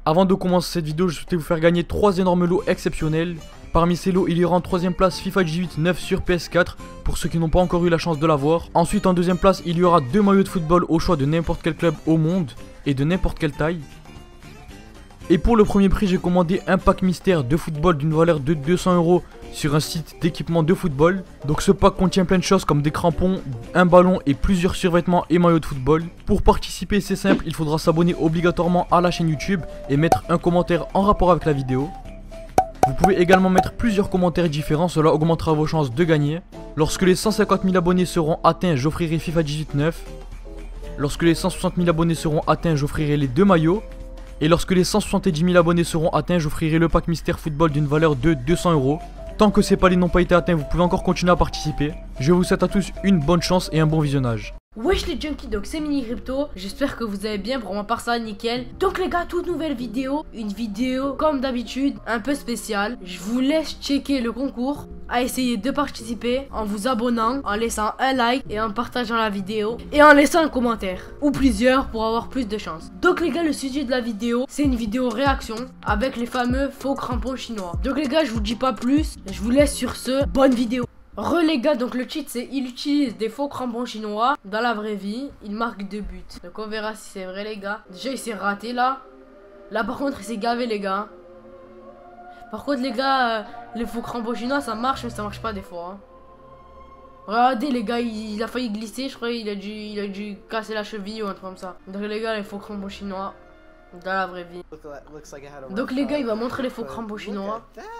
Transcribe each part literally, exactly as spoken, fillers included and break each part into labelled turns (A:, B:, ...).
A: Avant de commencer cette vidéo, je souhaitais vous faire gagner trois énormes lots exceptionnels. Parmi ces lots, il y aura en troisième place FIFA dix-huit neuf sur P S quatre pour ceux qui n'ont pas encore eu la chance de l'avoir. Ensuite, en deuxième place, il y aura deux maillots de football au choix de n'importe quel club au monde et de n'importe quelle taille. Et pour le premier prix, j'ai commandé un pack mystère de football d'une valeur de deux cents euros sur un site d'équipement de football. Donc ce pack contient plein de choses comme des crampons, un ballon et plusieurs survêtements et maillots de football. Pour participer, c'est simple, il faudra s'abonner obligatoirement à la chaîne YouTube et mettre un commentaire en rapport avec la vidéo. Vous pouvez également mettre plusieurs commentaires différents, cela augmentera vos chances de gagner. Lorsque les cent cinquante mille abonnés seront atteints, j'offrirai FIFA dix-huit neuf. Lorsque les cent soixante mille abonnés seront atteints, j'offrirai les deux maillots. Et lorsque les cent soixante-dix mille abonnés seront atteints, j'offrirai le pack mystère football d'une valeur de deux cents euros. Tant que ces paliers n'ont pas été atteints, vous pouvez encore continuer à participer. Je vous souhaite à tous une bonne chance et un bon visionnage.
B: Wesh les junkies, donc c'est Mini Crypto, j'espère que vous allez bien, pour ma part ça nickel. Donc les gars, toute nouvelle vidéo, une vidéo comme d'habitude, un peu spéciale. Je vous laisse checker le concours, à essayer de participer en vous abonnant, en laissant un like et en partageant la vidéo et en laissant un commentaire, ou plusieurs pour avoir plus de chance. Donc les gars, le sujet de la vidéo, c'est une vidéo réaction avec les fameux faux crampons chinois. Donc les gars, je vous dis pas plus, je vous laisse sur ce, bonne vidéo. Re les gars, donc le cheat c'est il utilise des faux crampons chinois dans la vraie vie, il marque deux buts. Donc on verra si c'est vrai les gars. Déjà il s'est raté là. Là par contre il s'est gavé les gars. Par contre les gars, euh, les faux crampons chinois ça marche mais ça marche pas des fois. Hein. Regardez les gars, il, il a failli glisser, je crois il a dû il a dû casser la cheville ou un truc comme ça. Donc les gars, les faux crampons chinois dans la vraie vie. Donc les gars, il va montrer les faux crampons chinois.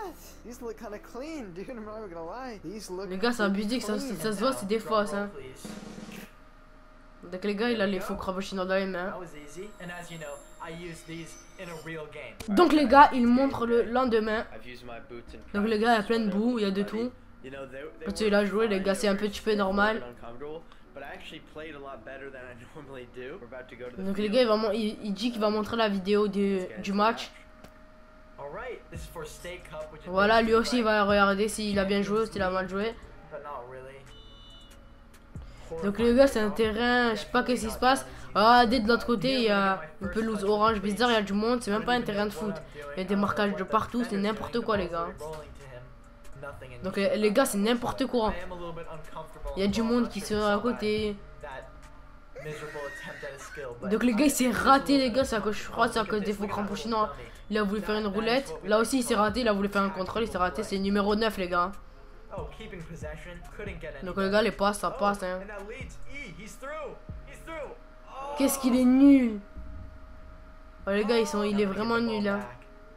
B: Les gars, c'est abusé que ça, ça se voit, c'est des fausses hein. Donc les gars, il a les faux crampons chinois dans les mains. Donc les gars, il montre le lendemain. Donc les gars, il y a plein de boue, il y a de tout. Quand il a joué, les gars, c'est un petit peu normal. Donc les gars, il, va il, il dit qu'il va montrer la vidéo du, du match. Voilà, lui aussi il va regarder s'il a bien joué ou s'il a mal joué. Donc les gars, c'est un terrain, je sais pas qu'est-ce qui se passe. Regardez, de l'autre côté, il y a une pelouse orange bizarre, il y a du monde, c'est même pas un terrain de foot. Il y a des marquages de partout, c'est n'importe quoi les gars. Donc les, les gars, c'est n'importe quoi. Il y a du monde qui se à côté. Donc les gars, il s'est raté les gars, c'est à cause, je crois c'est à cause des faux crampons chinois. Il a voulu faire une roulette. Là aussi il s'est raté, il a voulu faire un contrôle, il s'est raté, c'est numéro neuf les gars. Donc les gars, les passes, ça passe hein. Qu'est-ce qu'il est nul. Oh, les gars, ils sont, il est vraiment nul hein.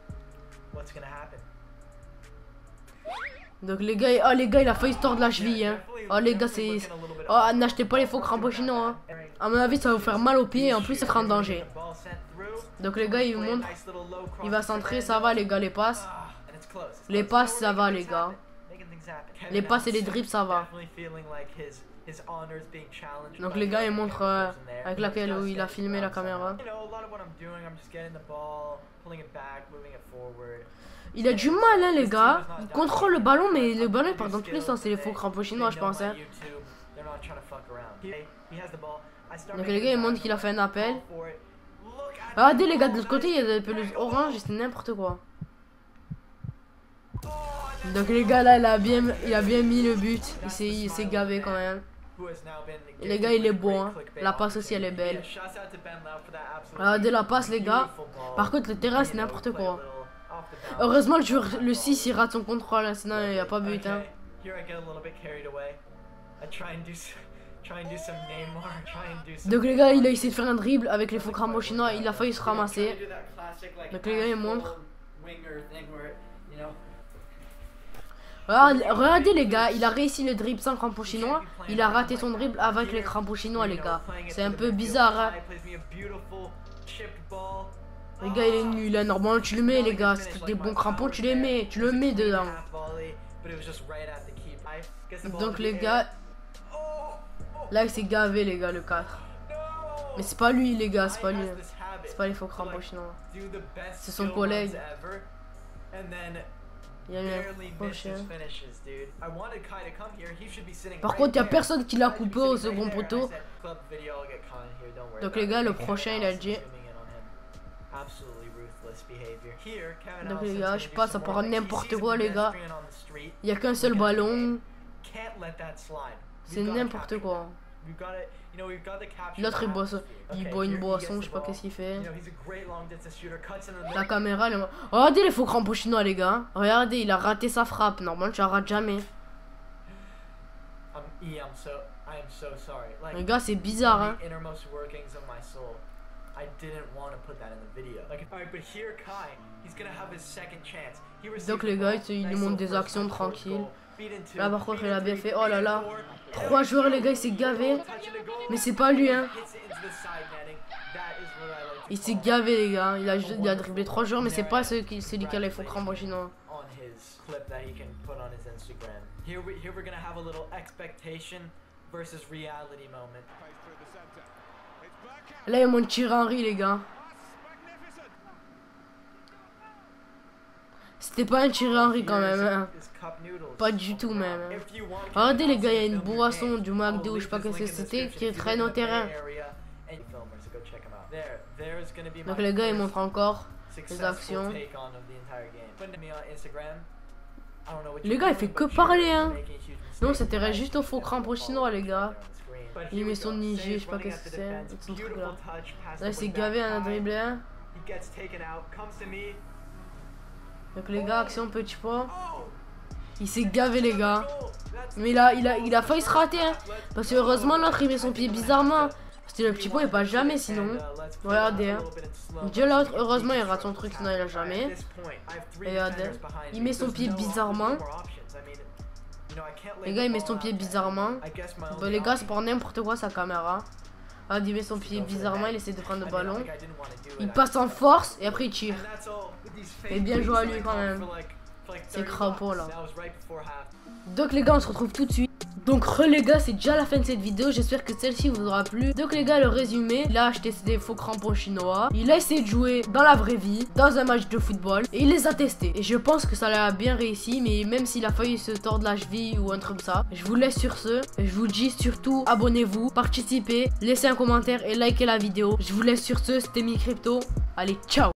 B: Donc les gars, oh les gars, il a failli se tordre la cheville hein. Oh les gars, c'est... Oh, n'achetez pas les faux crampons chinois hein. À mon avis, ça va vous faire mal aux pieds et en plus, ça sera en danger. Donc les gars, il montre. Il va centrer, ça va les gars, les passes. Les passes, ça va les gars. Les passes et les dribbles, ça va. Donc les gars, il montre euh, avec laquelle où il a filmé la caméra. Il a du mal hein les gars. Il contrôle le ballon mais le ballon il part dans tous les sens. C'est les faux crampons chinois je pense hein. Donc les gars, il montre qu'il a fait un appel. Regardez les gars, de l'autre côté il y a des pelouses orange et c'est n'importe quoi. Donc les gars là, il a bien, il a bien mis le but. Il s'est gavé quand même. Et les gars, il est beau hein. La passe aussi elle est belle. Regardez la passe les gars. Par contre le terrain c'est n'importe quoi. Heureusement le joueur, le six il rate son contrôle hein, sinon il n'y a pas but hein. Donc les gars, il a essayé de faire un dribble avec les faux crampons chinois, il a failli se ramasser. Donc les gars, il montre. Regardez, regardez les gars, il a réussi le dribble sans crampons chinois. Il a raté son dribble avec les crampons chinois les gars. C'est un peu bizarre hein. Les gars, il est nul là, normalement tu le mets les gars. C'est des bons crampons, tu les mets, tu le mets dedans. Donc les gars, là il s'est gavé les gars le quatre. Mais c'est pas lui les gars, c'est pas lui. C'est pas les faux crampons chinois. C'est son collègue. Il y a eu un prochain. Par contre, il y a personne qui l'a coupé au second poteau. Donc les gars, le prochain il a dit. Donc les gars, je sais pas, ça part n'importe quoi les gars. Il y a qu'un seul ballon. C'est n'importe quoi. L'autre il boit, il boit une boisson, je sais pas qu'est-ce qu'il fait. La caméra, elle... regardez les faux crampons chinois les gars. Regardez, il a raté sa frappe. Normalement tu la rates jamais. Les gars, c'est bizarre hein. Donc les gars, il lui montre des actions tranquilles. Là par contre il a bien fait. Oh là là. Trois joueurs les gars, il s'est gavé. Mais c'est pas lui hein. Il s'est gavé les gars. Il a, il a dribblé trois joueurs mais c'est pas celui qui, celui qui a les faux crampons chinois. Là il monte Thierry Henry les gars. C'était pas un Thierry Henry quand même hein. Pas du tout même hein. Regardez les gars, il y a une boisson du McDo, je sais pas ce que c'était, qui traîne au terrain. Donc les gars ils montrent encore les actions. Les gars il fait que parler hein. Non, c'était juste au faux crampon chinois les gars. Il met son Nigé, je sais pas qu'est-ce que c'est. Son truc là. Là il s'est gavé un dribblé hein. Donc les gars, action petit pas. Il s'est gavé les gars. Mais il a, il a, il a failli se rater hein. Parce que heureusement l'autre il met son pied bizarrement. Parce que le petit pot il passe jamais sinon. Regardez hein. Dieu l'autre, heureusement il rate son truc sinon il a jamais. Regardez. Il met son pied bizarrement. Les gars il met son pied bizarrement. Bon, les gars c'est pour n'importe quoi sa caméra. Ah, il met son pied bizarrement, il essaie de prendre le ballon. Il passe en force et après il tire. Et bien joué à lui quand même. C'est crapaud là. Donc les gars on se retrouve tout de suite. Donc re les gars, c'est déjà la fin de cette vidéo. J'espère que celle-ci vous aura plu. Donc les gars, le résumé, il a acheté des faux crampons chinois. Il a essayé de jouer dans la vraie vie, dans un match de football, et il les a testés. Et je pense que ça l'a bien réussi. Mais même s'il a failli se tordre la cheville ou un truc comme ça, je vous laisse sur ce. Je vous dis surtout, abonnez-vous, participez, laissez un commentaire et likez la vidéo. Je vous laisse sur ce, c'était MiniCrypto. Allez, ciao.